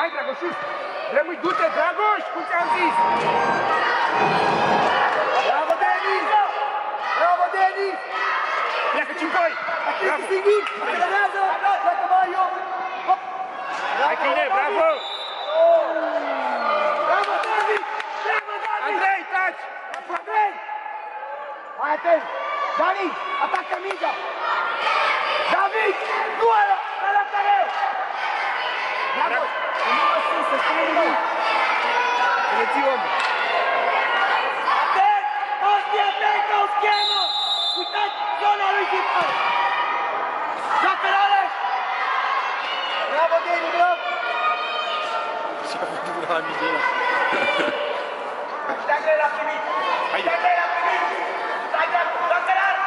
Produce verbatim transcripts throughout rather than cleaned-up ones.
Hai, Dragoșuț! Rămâi, du-te, Dragoș, cum ți-am zis! Bravo, Denis! Bravo, Denis! Pleacă Cimpoi! Bravo! Singur! Accelerează! Pleacă Mario! Hai, Chine, bravo! Bravo, David! Bravo, David! Andrei, taci! Andrei! Hai atent! Dani, atacă mingea! David! Nu ăla! Ăla care! Bravo! Nu mă sus, să stai nimic! Să ții omul! Atent! Toți atent ca o schemă! Uitați zona lui Vitor! Joacă-l Alex! Bravo, Dani, bravo! Și-a făcut la mingea. Stai-le la primit! Haide! Stai-le la primit! Stai-le la primit! Joacă-l Alex!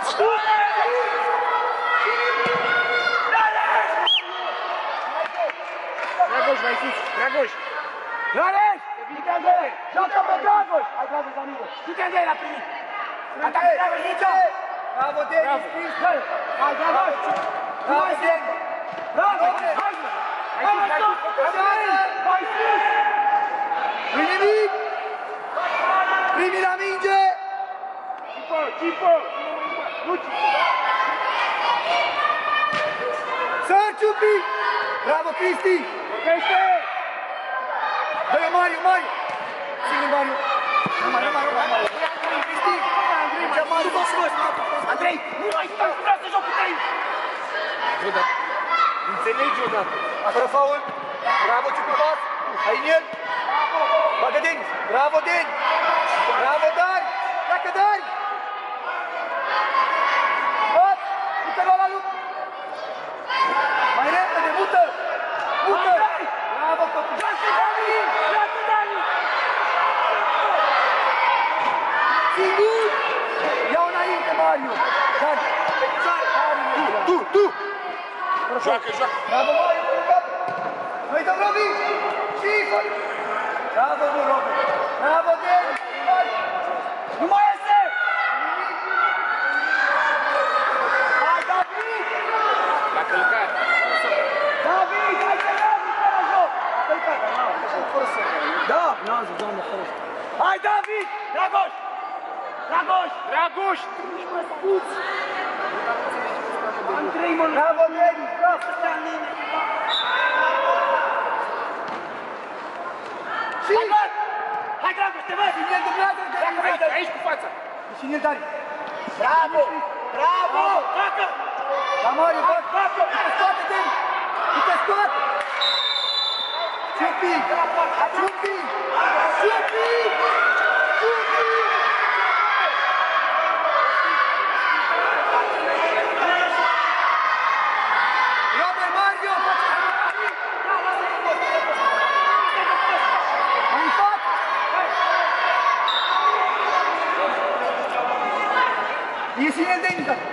Dragoș, mai sus! Dragoș! Alex! Joacă pe Dragoș! Hai, Dragoș, la mine! Du-te, Andrei, la primit! Atacă Dragoș, nicio! Bravo, Denis! Hai, Dragoș! Bravo, Denis! Bravo! Hai! Hai, hai sus! Hai sus! Nu-i nimic! Primi la minge! Cipo, Cipo! Nu, Cipo! Sărci un pic! Bravo, Cristi! Oprește! Băi, Mario, Mario! Ține, Mario! Nu mai, nu mai, nu mai, Mario! Cristi! Mergea Mario, bă, frumos! Andrei! Nu mai stau, vreau să joc cu tăi! Bă, dar înțelegi odată! Fără faul! Bravo, Ciucupas! Hai în el! Bagă Denis! Bravo, Denis! Bravo, Dari! Pleacă, Dari! Hop! Mută-l la lup! Mai repede, mută-l! Mută-l! Bravo, copii! Joacă, Dani! Joacă, Dani! Singur! Ia-o înainte, Mario! Dani! Tu, tu! Joacă, joacă! Bravo, Mario, pe cap! Noi dăm Robi! Și Igor! Bravo, bun, Robi! Bravo, Denis! Nu mai este! Hai, David! La călcat! David, hai să mergi fără joc! Călcat, fără să... Da! N-am zis, doamne, fără să... Hai, David! Dragoș! Dragoș! Dragoș! Nici mă spuți! Andrei, mă... Bravo, Denis! Bravo! Să stea în mine! Și... Hai, bă! Hai, Dragoș, te văd! Cine-l dublează? Aici, aici cu fața! Cine-l Dari? Bravo! Bravo! Facă! La Mario, facă! Facă! Uite, scoate, Denis! Uite, scoate! Ciupi! Ciupi! Ciupi! Ciupi! Robert, Mario! Mai în față! E cine-l Denis, da?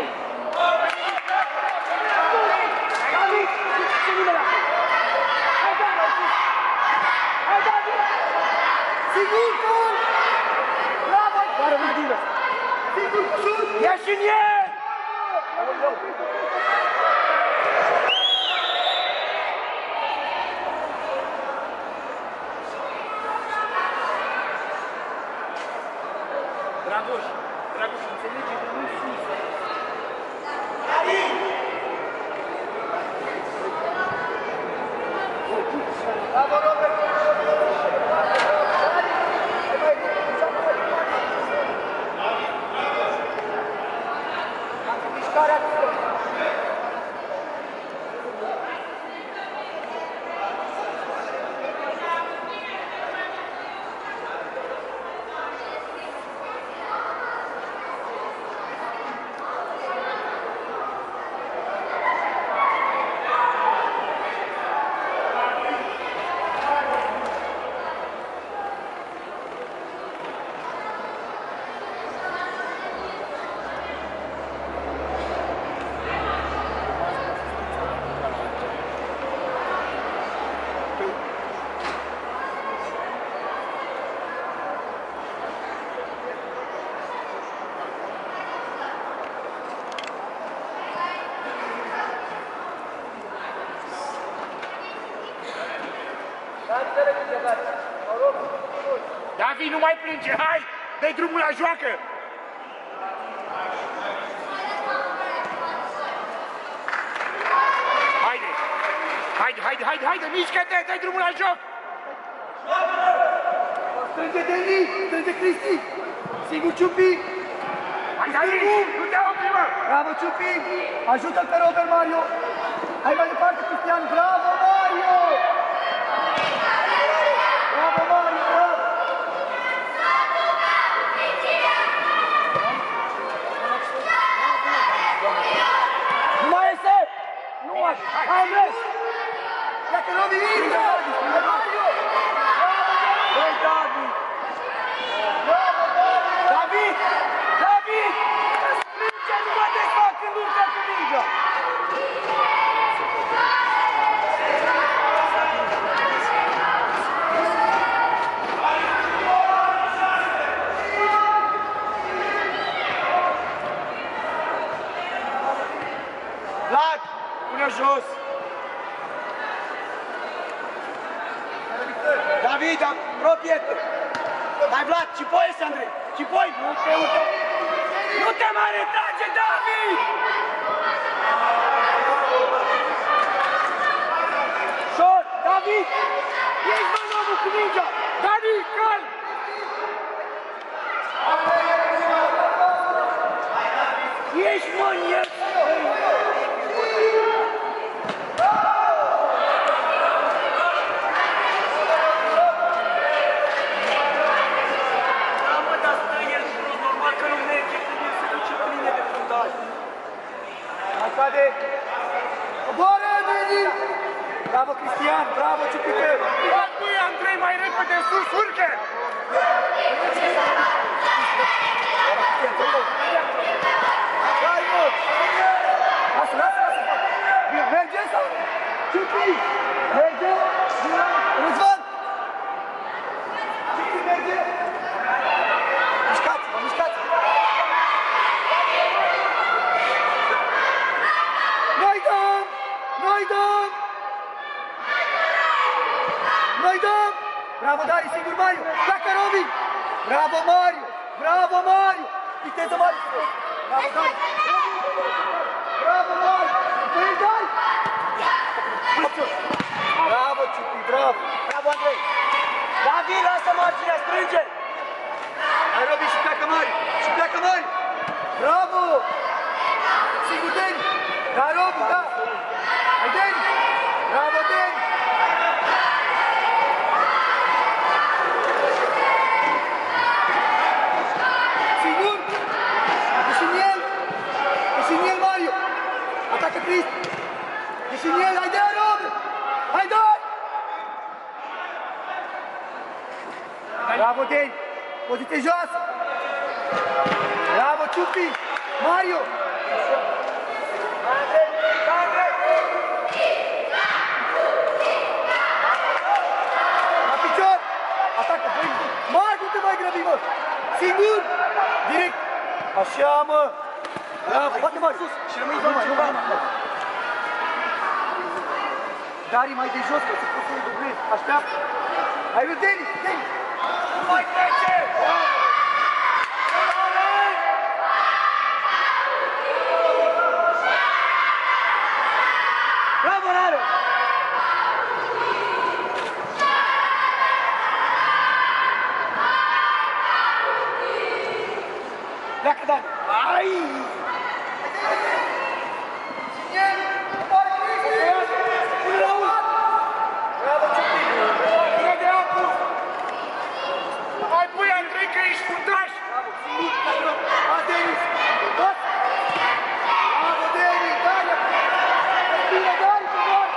David! Ce numele? Hai, David! Hai, David! Sigur, gol! Bravo! Doar în divă! Sigur, șut! Ia și în el! Dragoș! Dragoș, înțelege că nu-i sus! Bravo, Robert! Mișcarea David, nu mai plânge, hai! Dă-i drumul la joacă! Haide! Haide, haide, haide, haide, mișcă-te, dă-i drumul la joc! Strânge Deni, strânge Cristi! Sigur Ciupi! Hai, David, nu te opri, mă! Bravo Ciupi! Ajută-l pe Robert, Mario! Hai mai departe, Cristian! Bravo, Mario! Bravo, Mario! Bravo! Nu mai este! Nu mai! Hai, Andrei! Dacă nu vii, intră! Mario! Băi, David! Bravo, David! David! Strânge, nu mă desfac când urcă cu mingea! Vlad, pune jos! David, apropie-te! Hai, Vlad, Cipoi este, Andrei! Cipoi! Nu te uite! Nu te mai retrage, David! Șor, David! Ești mai omul cu mingea! David, calm! Ești maniac! Coboară, Deni! Bravo, Cristian! Bravo, Ciupică! Fac, băi, Andrei, mai repede, sus, urcă! Hai, mă! Lasă, lasă, lasă! Merge sau? Ciupi! Merge! Răzvan! Ciupi, merge! Mișcați-vă, mișcați-vă! Noi dăm! Noi dăm! Noi dăm! Bravo, Dari, sigur, Mario! Pleacă, Robin! Bravo, Mario! Bravo, Mario! Viteză, Mario! Bravo, Dari! Bravo, Mario! Băi, Dari! Bravo, Ciupi, bravo! Bravo, Andrei! David, lasă marginea, strânge! Hai, Robin, și pleacă Mario! Și pleacă Mario! Bravo! Sigur, Deni! Da, Robin, da! Hai, Deni! Bravo, Deni! Sigur! Ești în el! Ești în el, Mario! Atacă Cristi! Ești în el! Hai, dă, Robin! Hai, dă! Bravo, Deni! Poziție joasă! Bravo, Ciupi! Mario! La picior! Atacă, băi! Mai, nu te mai grăbi, mă! Singur! Direct! Așa, mă! Bravo! Bate mai sus! Și rămâi, nu mai, nu mai! Dari, mai de jos, că se poate să-i dublezi! Așteaptă! Hai, lui Deni! Deni! Nu mai trece! Bravo, Naro! Pleacă, Dani! Ai! Ține-l! Coboară, Cristi! Pune la unu! Bravo, Ciupi! Pune de apă! Hai, băi, Andrei, că ești fundaș! Bravo, Singur! Hai, Denis! Tot! Bravo, Denis! Dani! Bine, Dani, coboară!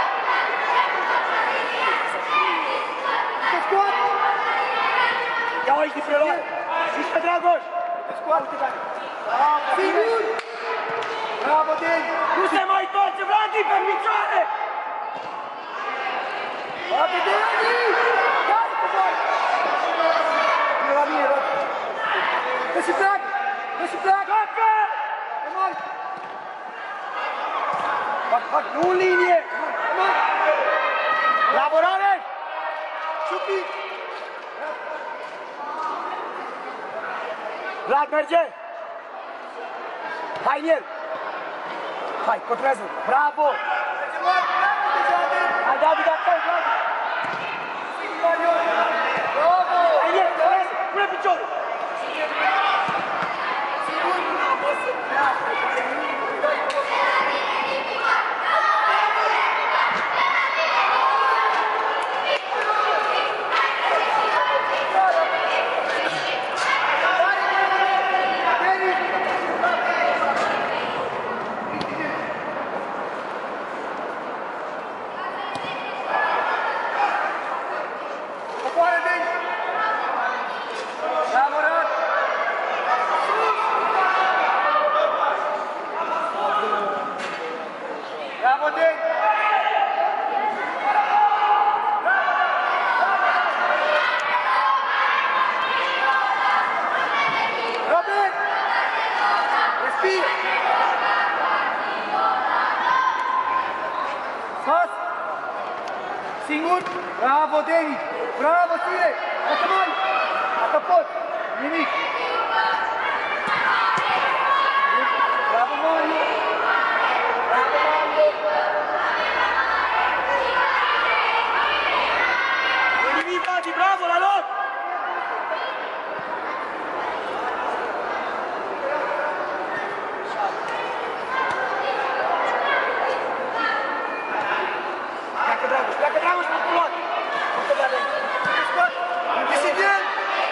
Te scoate! Ia aici din preluare! Sus pe Dragoș! Te scoate, Dani! Bravo, Sigur! Bravo, Deni! Nu se mai întoarce, Vladi, pe picioare! Bravo, Deni! Dani, coboară! Vine la mine, Rod! Dă și pleacă! Dă și pleacă! Pleacă! E mari! Fac, fac, nu în linie! Bravo, Rareș! Ciupi! Vlad, merge! Hai în el! Hai, controlează! Bravo! Hai, David, acolo, Vlad! Hai în el, controlează! Pune piciorul! Singur, bravo, David! Bravo, Sire! Dacă mai! Dacă poți! Nimic! Bravo, Mario! Bravo, Mario! Nu nimic, Mati! Bravo, la loc! Pleacă Dragoș pe culoare! Decident!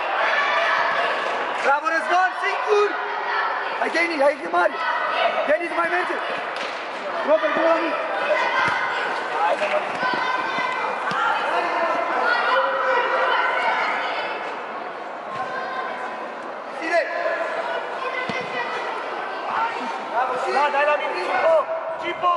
Bravo, Răzvan, singur! Hai, Denis, hai, de mare! Denis, mai merge! Robert, du la mine! Hai, de mare! Sire! Bravo, Sire! Da, dai la mine, Cipo! Cipo!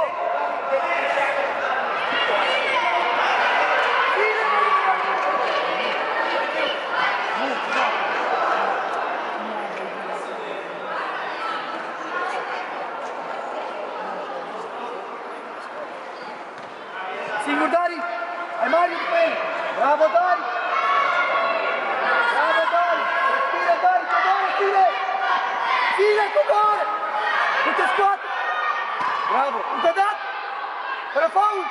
Singur, Dari! Hai, Mario, după el! Bravo, Dari! Bravo, Dari! Respiră, Dari! Coboară, Sire! Sire, coboară! Nu te scoate! Bravo! Încă dat! Fără faul!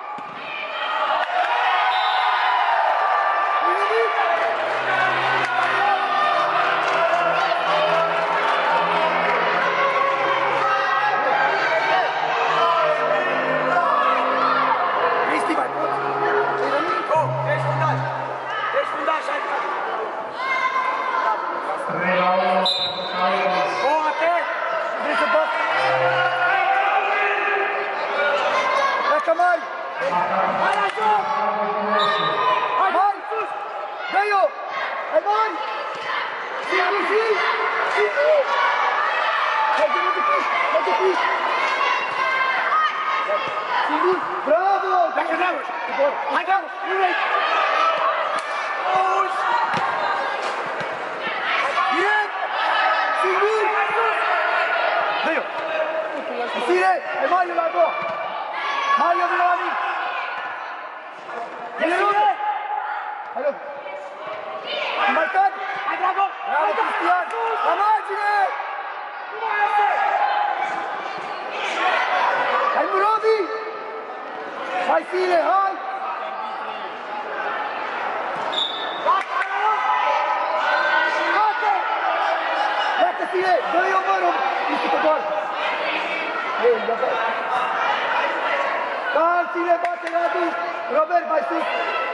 Nu nimic! Mari! Hai la joc! Hai, Mari! Dă-i-o! Hai, Mari! Singur, zi! Singur! Hai, de mă dupiși! Hai, dupiși! Singur! Bravo! Dacă Dragoș! Hai, Dragoș! Nu vrei! Direct! Singur! Dă-i-o! Sire! Hai, Mario, la a doua! Mario, vino la mine! Vine Rude! Hai, Rude! Mai cad! Hai, Dragoș! Bravo, Cristian! La margine! Hai, Murobi! Hai, Sile, hai! Bate! Pleacă, Sile! Dă-i o mără! Ești pe doar! Ei, ia-te! Calcile, bate, Radu! Robert, mai sus!